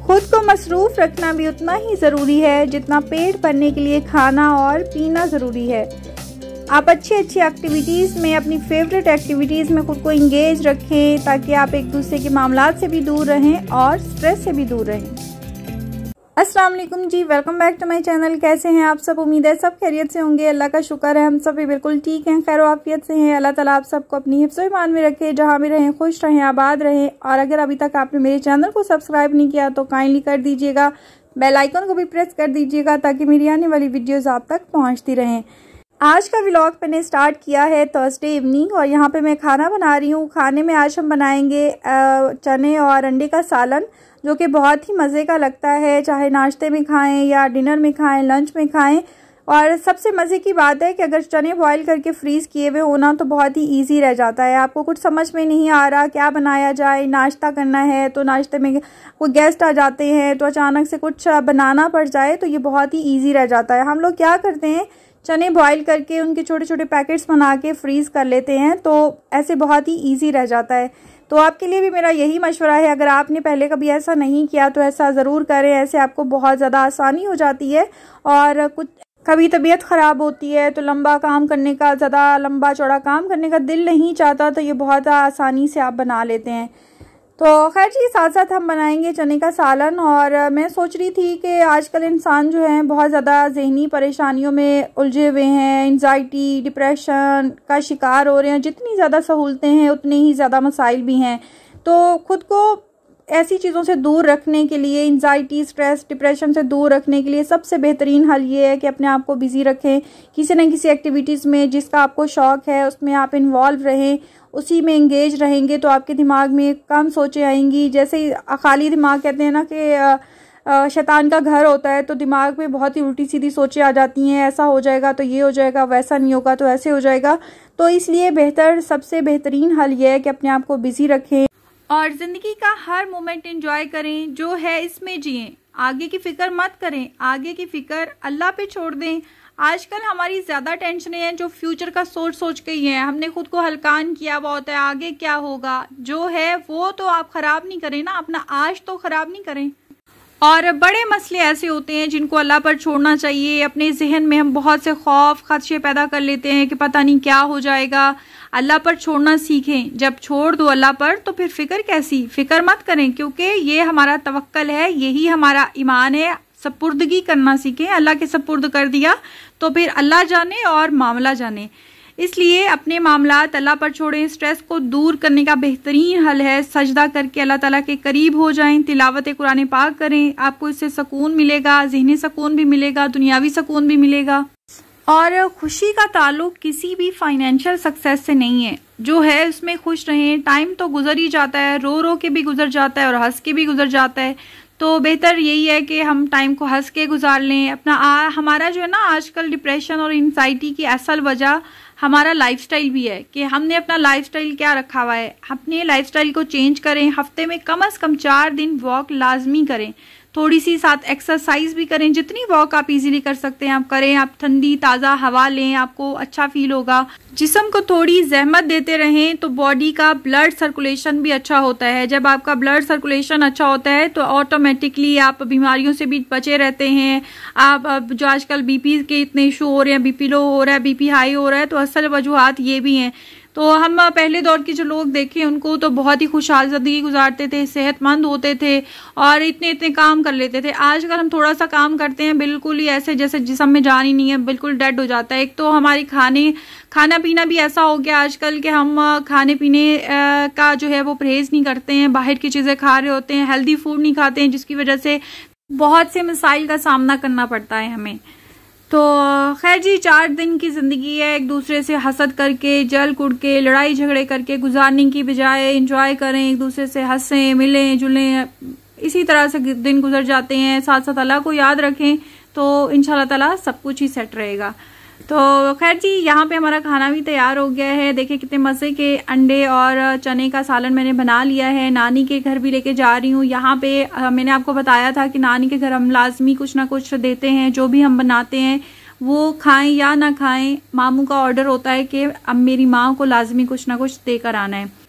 खुद को मसरूफ़ रखना भी उतना ही ज़रूरी है जितना पेट भरने के लिए खाना और पीना ज़रूरी है। आप अच्छी एक्टिविटीज़ में, अपनी फेवरेट एक्टिविटीज़ में खुद को इंगेज रखें ताकि आप एक दूसरे के मामलात से भी दूर रहें और स्ट्रेस से भी दूर रहें। अस्सलाम वालेकुम जी, welcome back to my channel. कैसे हैं आप सब? उम्मीद है सब खैरियत से होंगे। अल्लाह का शुक्र है हम सब भी बिल्कुल ठीक हैं, खैर आफियत से हैं। अल्लाह ताला आप सबको अपनी हिफ्ज़ व ईमान में रखे, जहाँ भी रहें खुश रहें, आबाद रहें। और अगर अभी तक आपने मेरे चैनल को सब्सक्राइब नहीं किया तो काइंडली कर दीजिएगा, बेल आइकन को भी प्रेस कर दीजिएगा ताकि मेरी आने वाली वीडियोज़ आप तक पहुँचती रहें। आज का व्लॉग मैंने स्टार्ट किया है थर्सडे इवनिंग और यहाँ पे मैं खाना बना रही हूँ। खाने में आज हम बनाएंगे चने और अंडे का सालन, जो कि बहुत ही मज़े का लगता है, चाहे नाश्ते में खाएं या डिनर में खाएं, लंच में खाएं। और सबसे मज़े की बात है कि अगर चने बॉईल करके फ्रीज़ किए हुए होना तो बहुत ही इजी रह जाता है। आपको कुछ समझ में नहीं आ रहा क्या बनाया जाए, नाश्ता करना है तो नाश्ते में कोई गेस्ट आ जाते हैं तो अचानक से कुछ बनाना पड़ जाए तो ये बहुत ही ईजी रह जाता है। हम लोग क्या करते हैं, चने बॉईल करके उनके छोटे छोटे पैकेट्स बना के फ्रीज़ कर लेते हैं, तो ऐसे बहुत ही ईजी रह जाता है। तो आपके लिए भी मेरा यही मशवरा है, अगर आपने पहले कभी ऐसा नहीं किया तो ऐसा ज़रूर करें। ऐसे आपको बहुत ज़्यादा आसानी हो जाती है। और कुछ कभी तबीयत ख़राब होती है तो लंबा काम करने का, ज़्यादा लंबा चौड़ा काम करने का दिल नहीं चाहता, तो ये बहुत आसानी से आप बना लेते हैं। तो खैर जी, साथ साथ हम बनाएंगे चने का सालन। और मैं सोच रही थी कि आजकल इंसान जो है बहुत ज़्यादा ज़हनी परेशानियों में उलझे हुए हैं, एंजाइटी, डिप्रेशन का शिकार हो रहे हैं। जितनी ज़्यादा सहूलतें हैं उतने ही ज़्यादा मसाइल भी हैं। तो खुद को ऐसी चीज़ों से दूर रखने के लिए, एंजाइटी, स्ट्रेस, डिप्रेशन से दूर रखने के लिए सबसे बेहतरीन हल ये है कि अपने आप को बिज़ी रखें किसी न किसी एक्टिविटीज़ में जिसका आपको शौक़ है, उसमें आप इन्वॉल्व रहें, उसी में इंगेज रहेंगे तो आपके दिमाग में कम सोचें आएंगी। जैसे खाली दिमाग कहते हैं ना कि शैतान का घर होता है, तो दिमाग में बहुत ही उल्टी सीधी सोचें आ जाती हैं, ऐसा हो जाएगा तो ये हो जाएगा, वैसा नहीं होगा तो ऐसे हो जाएगा। तो इसलिए सबसे बेहतरीन हल ये है कि अपने आप को बिज़ी रखें और ज़िंदगी का हर मोमेंट एंजॉय करें, जो है इसमें जिएं। आगे की फ़िक्र मत करें, आगे की फ़िक्र अल्लाह पे छोड़ दें। आजकल हमारी ज़्यादा टेंशनें हैं जो फ्यूचर का सोच के ही हैं। हमने खुद को हलकान किया हुआ होता है, आगे क्या होगा जो है वो तो आप ख़राब नहीं करें ना, अपना आज तो ख़राब नहीं करें। और बड़े मसले ऐसे होते हैं जिनको अल्लाह पर छोड़ना चाहिए। अपने जहन में हम बहुत से खौफ, खदशे पैदा कर लेते हैं कि पता नहीं क्या हो जाएगा। अल्लाह पर छोड़ना सीखें। जब छोड़ दो अल्लाह पर तो फिर फिक्र कैसी, फिक्र मत करें, क्योंकि ये हमारा तवक्कल है, यही हमारा ईमान है। सपुर्दगी करना सीखें, अल्लाह के सपुर्द कर दिया तो फिर अल्लाह जाने और मामला जाने। इसलिए अपने मामलात अल्लाह पर छोड़ें। स्ट्रेस को दूर करने का बेहतरीन हल है सजदा करके अल्लाह ताला के करीब हो जाएं, तिलावत कुरान पाक करें। आपको इससे सुकून मिलेगा, ज़हनी सुकून भी मिलेगा, दुनियावी सुकून भी मिलेगा। और खुशी का ताल्लुक किसी भी फाइनेंशियल सक्सेस से नहीं है, जो है उसमें खुश रहें। टाइम तो गुजर ही जाता है, रो रो के भी गुजर जाता है और हंस के भी गुजर जाता है। तो बेहतर यही है कि हम टाइम को हंस के गुजार लें। हमारा जो है ना आजकल डिप्रेशन और एंजाइटी की असल वजह हमारा लाइफस्टाइल भी है कि हमने अपना लाइफस्टाइल क्या रखा हुआ है। अपने लाइफस्टाइल को चेंज करें। हफ्ते में कम से कम 4 दिन वॉक लाजमी करें, थोड़ी सी साथ एक्सरसाइज भी करें। जितनी वॉक आप इजीली कर सकते हैं आप करें। आप ठंडी ताज़ा हवा लें, आपको अच्छा फील होगा। जिस्म को थोड़ी जहमत देते रहें तो बॉडी का ब्लड सर्कुलेशन भी अच्छा होता है। जब आपका ब्लड सर्कुलेशन अच्छा होता है तो ऑटोमेटिकली आप बीमारियों से भी बचे रहते हैं। आप जो आजकल बीपी के इतने इशू हो रहे हैं, बीपी लो हो रहा है, बीपी हाई हो रहा है, तो असल वजूहात ये भी हैं। तो हम पहले दौर के जो लोग देखें उनको तो बहुत ही खुशहाल ज़िंदगी गुजारते थे, सेहतमंद होते थे और इतने इतने काम कर लेते थे। आजकल हम थोड़ा सा काम करते हैं बिल्कुल ही ऐसे जैसे जिस्म में जान ही नहीं है, बिल्कुल डेड हो जाता है। एक तो हमारी खाना पीना भी ऐसा हो गया आजकल कि हम खाने पीने का जो है वो परहेज़ नहीं करते हैं, बाहर की चीज़ें खा रहे होते हैं, हेल्दी फूड नहीं खाते हैं, जिसकी वजह से बहुत से मसाइल का सामना करना पड़ता है हमें। तो खैर जी, 4 दिन की ज़िंदगी है, एक दूसरे से हसद करके, जल कुड़ के, लड़ाई झगड़े करके गुजारने की बजाय एंजॉय करें, एक दूसरे से हंसें, मिलें जुलें। इसी तरह से दिन गुजर जाते हैं। साथ साथ अल्लाह को याद रखें तो इंशाल्लाह ताला सब कुछ ही सेट रहेगा। तो खैर जी, यहाँ पे हमारा खाना भी तैयार हो गया है। देखिए कितने मज़े के अंडे और चने का सालन मैंने बना लिया है। नानी के घर भी लेके जा रही हूँ। यहाँ पे मैंने आपको बताया था कि नानी के घर हम लाजमी कुछ ना कुछ देते हैं, जो भी हम बनाते हैं वो खाएं या ना खाएं, मामू का ऑर्डर होता है कि अब मेरी माँ को लाजमी कुछ ना कुछ देकर आना है।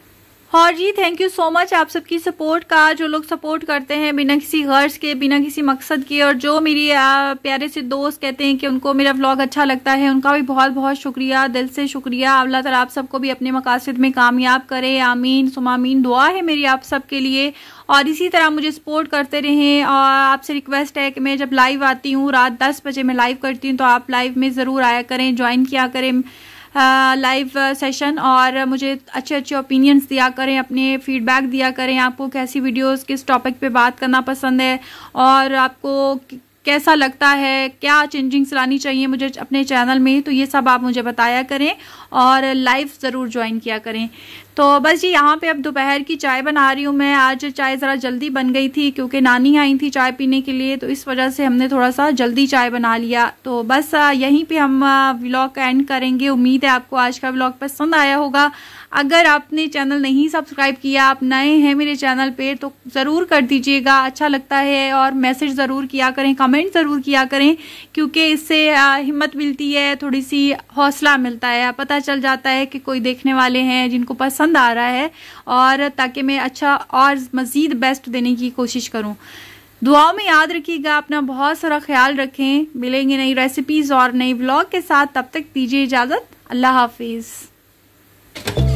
और जी थैंक यू सो मच आप सबकी सपोर्ट का, जो लोग सपोर्ट करते हैं बिना किसी गर्ज के, बिना किसी मकसद के, और जो मेरी प्यारे से दोस्त कहते हैं कि उनको मेरा व्लॉग अच्छा लगता है, उनका भी बहुत बहुत शुक्रिया, दिल से शुक्रिया। अल्लाह ताला आप सबको भी अपने मकासद में कामयाब करे, आमीन सुमा आमीन। दुआ है मेरी आप सबके लिए, और इसी तरह मुझे सपोर्ट करते रहें। और आपसे रिक्वेस्ट है कि मैं जब लाइव आती हूँ रात 10 बजे मैं लाइव करती हूँ, तो आप लाइव में ज़रूर आया करें, ज्वाइन किया करें लाइव सेशन, और मुझे अच्छे अच्छे ओपिनियंस दिया करें, अपने फीडबैक दिया करें, आपको कैसी वीडियोस किस टॉपिक पे बात करना पसंद है, और आपको कैसा लगता है, क्या चेंजिंग्स लानी चाहिए मुझे अपने चैनल में, तो ये सब आप मुझे बताया करें और लाइव ज़रूर ज्वाइन किया करें। तो बस जी यहाँ पे अब दोपहर की चाय बना रही हूँ मैं। आज चाय ज़रा जल्दी बन गई थी क्योंकि नानी आई थी चाय पीने के लिए, तो इस वजह से हमने थोड़ा सा जल्दी चाय बना लिया। तो बस यहीं पे हम व्लॉग का एंड करेंगे। उम्मीद है आपको आज का व्लॉग पसंद आया होगा। अगर आपने चैनल नहीं सब्सक्राइब किया, आप नए हैं मेरे चैनल पे, तो ज़रूर कर दीजिएगा, अच्छा लगता है, और मैसेज ज़रूर किया करें, कमेंट ज़रूर किया करें, क्योंकि इससे हिम्मत मिलती है, थोड़ी सी हौसला मिलता है, पता चल जाता है कि कोई देखने वाले हैं जिनको पसंद आ रहा है, और ताकि मैं अच्छा और मज़ीद बेस्ट देने की कोशिश करूँ। दुआओं में याद रखिएगा, अपना बहुत सारा ख्याल रखें। मिलेंगे नई रेसिपीज़ और नई व्लॉग के साथ, तब तक दीजिए इजाज़त। अल्लाह हाफिज़।